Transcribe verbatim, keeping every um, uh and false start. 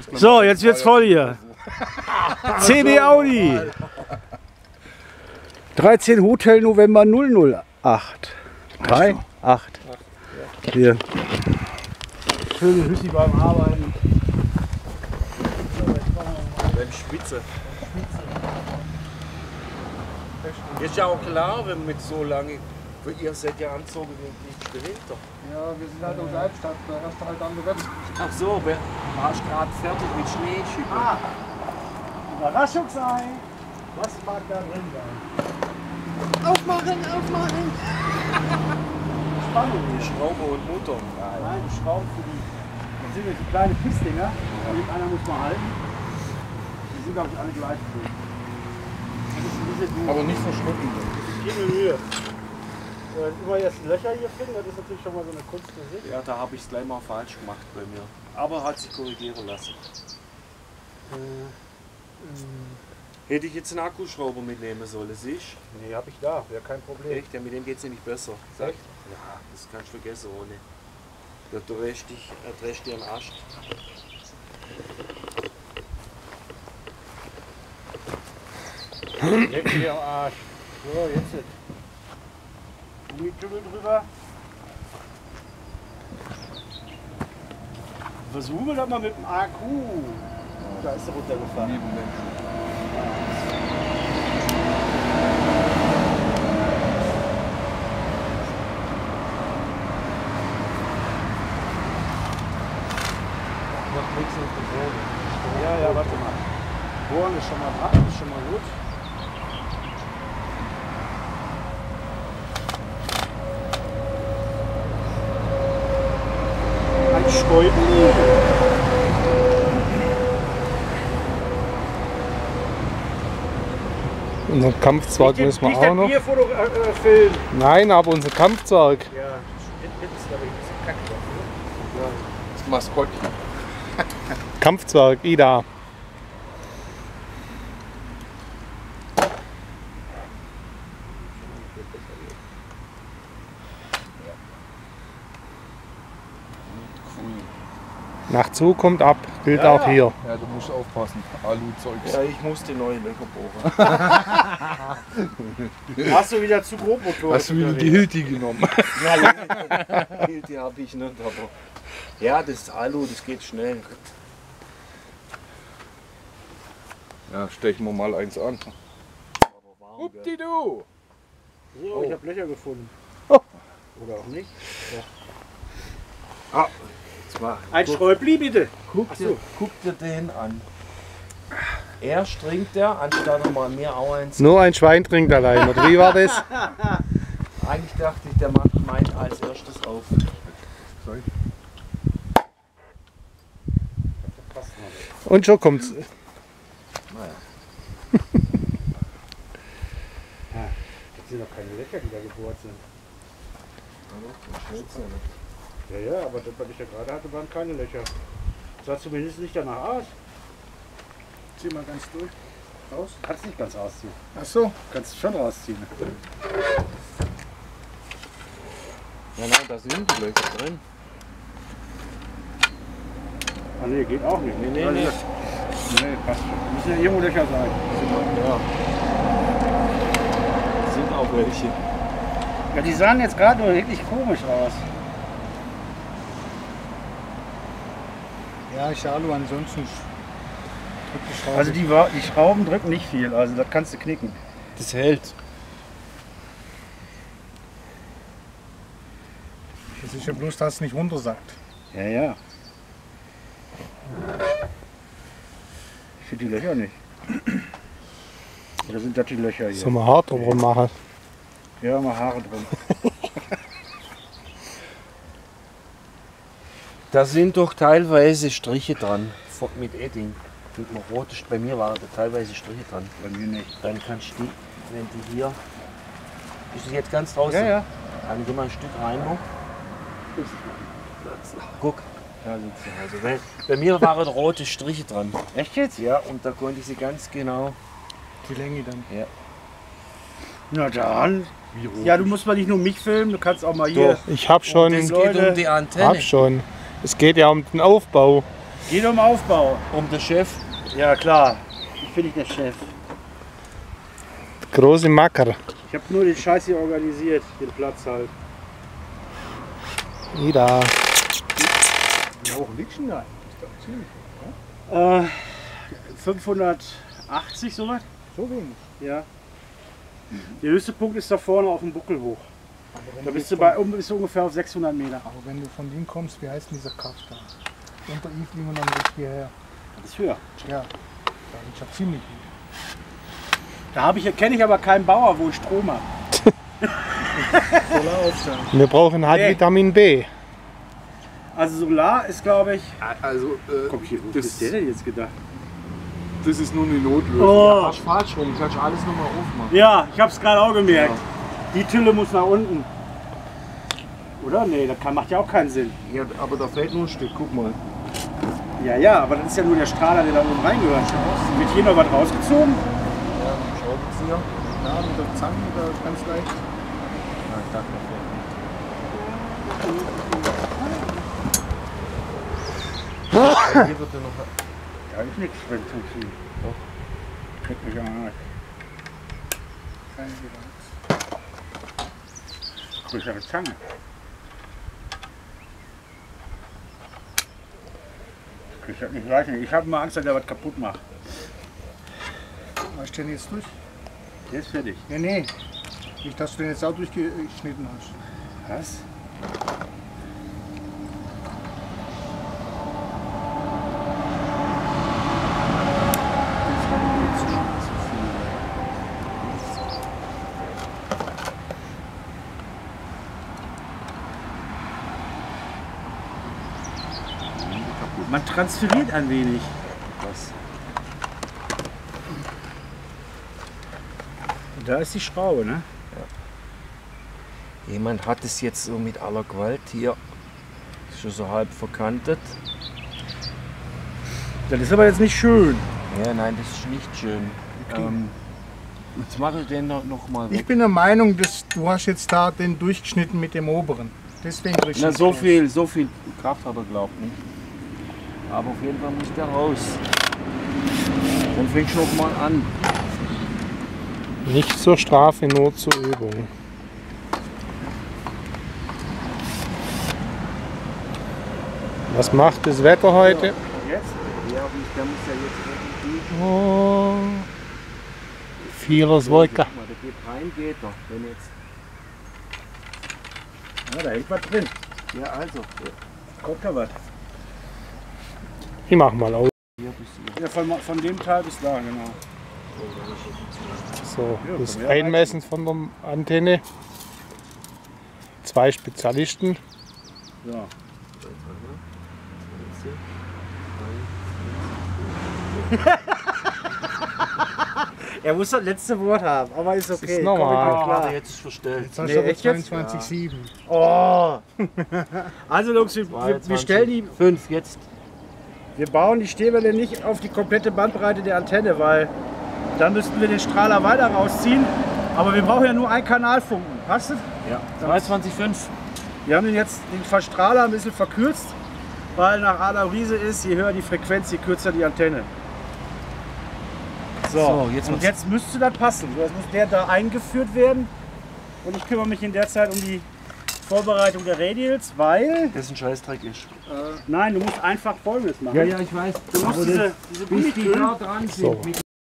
So, jetzt wird's voll hier. C B Audi. dreizehn Hotel November null null acht. drei, acht. Hier. Schöne Hüssi beim Arbeiten. Beim Spitze. Ist ja auch klar, wenn man mit so lange. Ihr seid ja angezogen wie der Winter. Ja, wir sind halt aus Albstadt, da hast du halt andere Wetter. Ach so, wer warst gerade fertig mit Schneeschippen? Ah, Überraschung sein. Was mag da drin sein? Aufmachen, aufmachen. Spannung. Die Schraube und Motor. Nein, die Schrauben für die. Das sind jetzt die kleinen Pissdinger. Einer muss man halten. Die sind, glaube ich, alle gleich. Aber nicht verschlucken. Gib mir Mühe. Wenn immer jetzt Löcher hier finden, das ist natürlich schon mal so eine Kunst für sich. Ja, da habe ich es gleich mal falsch gemacht bei mir. Aber hat sich korrigieren lassen. Äh, ähm. Hätte ich jetzt einen Akkuschrauber mitnehmen sollen, siehst du? Nee, hab ich da, wäre kein Problem. Echt? Ja, mit dem geht es nämlich besser. Sag. Echt? Ja, das kannst du vergessen ohne. Da drehst dich, er drehst dir einen Ast. Leck mir am Arsch. So, jetzt. Gummitümmel drüber. Versuchen wir das mal mit dem Akku. Da ist er runtergefahren. Macht nichts auf den Boden. Ja, ja, warte mal. Bohren ist schon mal dran, ist schon mal gut. Ein Stäubli. Unser Kampfzwerg Nicht müssen wir nicht auch noch. Bierfoto äh, äh, filmen. Nein, aber unser Kampfzwerg. Ja, hinten ist aber ein bisschen kacke drauf, ne? Das Maskottchen. Kampfzwerg, Ida. Nach zu kommt ab, gilt Ja, auch ja. hier. Ja, du musst aufpassen. Alu-Zeugs. Ja, ich muss die neue Löcher bohren. Hast du wieder zu grob Motor? Hast du wieder die Hilti genommen? Ja, die habe ich nicht, aber. Ja, das ist Alu, das geht schnell. Ja, stechen wir mal eins an. Aber warm, gell? Uppdidu! So, ich habe Löcher gefunden. Oh. Oder auch nicht. Ah, jetzt mal. Ein Schräubli bitte. Guck Ach dir, so. guck dir den an. Er stringt der, anstatt nochmal mir auch eins. Nur ein Schwein trinkt allein, oder wie war das? Eigentlich dachte ich, der macht meint als erstes auf. Und schon kommt's. Naja. Das sind doch keine Löcher, die da gebohrt sind. Ja, ja, aber das, was ich ja gerade hatte, waren keine Löcher. Das sah zumindest nicht danach aus. Zieh mal ganz durch. Aus? Kannst nicht ganz ausziehen. Ach so. Kannst schon rausziehen. Ja, nein, da sind die Löcher drin. Ah ne, geht auch nicht. Nee, nee, Also, nee. Nee, passt schon. Müssen ja irgendwo Löcher sein. Ja. Sind auch welche. Ja, die sahen jetzt gerade nur wirklich komisch aus. Ja, ich Alu, ansonsten drückt die Schraube. Also die, Wa- die Schrauben drücken nicht viel, also das kannst du knicken. Das hält. Es ist ja bloß, dass es nicht runtersackt. Ja, ja. Ich finde die Löcher nicht. Oder sind das die Löcher hier? Sollen wir hart drüber machen? Ja, mal Haare drin. Da sind doch teilweise Striche dran. Von- Mit Edding. Mit einem roten, bei mir waren da teilweise Striche dran. Bei mir nicht. Dann kannst du die, wenn die hier. Ist das jetzt ganz draußen? Ja, ja. Dann geh mal ein Stück rein noch. Guck. Da sind sie. Also, weil, bei mir waren rote Striche dran. Echt jetzt? Ja, und da konnte ich sie ganz genau. Die Länge dann. Ja. Na dann. Ja, du musst mal nicht nur mich filmen, du kannst auch mal hier. Ich hab schon, Es geht Leute, um die hab Antenne. schon. Es geht ja um den Aufbau. Geht um Aufbau. Um den Chef. Ja klar, ich bin nicht der Chef. Große Macker. Ich habe nur den Scheiß hier organisiert, den Platz halt. Ida. Wie hoch liegt denn da? Ist doch ziemlich. Äh, fünfhundertachtzig soweit? So wenig. Ja. Der höchste Punkt ist da vorne auf dem Buckel hoch. Aber wenn, Da du bist du, von, bei, um, bist du ungefähr auf sechshundert Meter. aber wenn du von dem kommst, wie heißt denn dieser Kaff da? Unter Ifling und dann bis hierher. Das ist höher. Ja, da ist ja ziemlich gut. Da habe ich, kenne ich aber keinen Bauer, wo ich Strom habe. Solar aufstellen. Wir brauchen halt Nee. Vitamin B. Also Solar ist, glaube ich. Also, äh, Komm, hier, wo das, ist der denn jetzt gedacht? das ist nur eine Notlösung. Oh. Fast falsch rum, kannst du alles nochmal aufmachen. Ja, ich habe es gerade auch gemerkt. Die Tülle muss nach unten. Oder? Nee, das kann, macht ja auch keinen Sinn. Ja, aber da fehlt nur ein Stück, guck mal. Ja, ja, aber das ist ja nur der Strahler, der da oben reingehört. Wird hier noch was rausgezogen? Ja, Schraubenzieher. Ja, mit der Zange, da ganz leicht. Ja, ich dachte, da fehlt nicht. Hier wird ja noch. Da ist nichts drin zum Ziehen. Doch. Kriegt mich am Arsch. Keine Gedanken. Größere Zange. Ich hab nicht weiß nicht. Ich habe mal Angst, dass der was kaputt macht. Hast du den jetzt durch? Der ist fertig. Nee, nee. Nicht, dass du den jetzt auch durchgeschnitten hast. Was? Man transferiert ein wenig. Was? Und da ist die Schraube, ne? Jemand hat es jetzt so mit aller Gewalt hier. Ist schon so halb verkantet. Das ist aber jetzt nicht schön. Ja, nein, das ist nicht schön. Ähm, jetzt mache ich den noch, noch mal Ich weg. bin der Meinung, dass du hast jetzt da den durchgeschnitten mit dem oberen. Deswegen kriegst du Na, es so raus. viel, so viel Kraft hat er glaubt nicht. Aber auf jeden Fall muss der raus. Dann fängst du noch mal an. Nicht zur Strafe, nur zur Übung. Was macht das Wetter heute? Jetzt? Ja, der muss ja jetzt irgendwie. Oh, vieles Wolke. Guck mal, der geht rein, geht er. Wenn jetzt. Ja, da hängt was drin. Ja, also. Kommt da was. Ich mach mal aus. Hier bis hier. Ja, von, von dem Teil bis da, genau. So, Ja, das können wir ja Einmessen von der Antenne. Zwei Spezialisten. Ja. Er muss das letzte Wort haben, aber ist okay. ist normal. Komm, ich bin Ah, klar. warte, jetzt ist verstellt. Jetzt hast Nee, du aber echt jetzt? zweiundzwanzig Komma sieben. Oh. Also Jungs, wir, wir, wir stellen die, fünf jetzt. wir bauen die Stäbe nicht auf die komplette Bandbreite der Antenne, weil dann müssten wir den Strahler weiter rausziehen. Aber wir brauchen ja nur einen Kanalfunken. Passt das? Ja. zweiundzwanzig Komma fünf. Wir haben den jetzt den Verstrahler ein bisschen verkürzt, weil nach Analyse ist, je höher die Frequenz, je kürzer die Antenne. So, So, jetzt und wird's- jetzt müsste das passen. So, jetzt muss der da eingeführt werden und ich kümmere mich in der Zeit um die Vorbereitung der Radials, weil... Das ein Scheißdreck ist. Nein, du musst einfach Folgendes machen. Ja, ja, ich weiß. Du musst diese, diese Bis die Gummitöne, da dran sind. So. Mit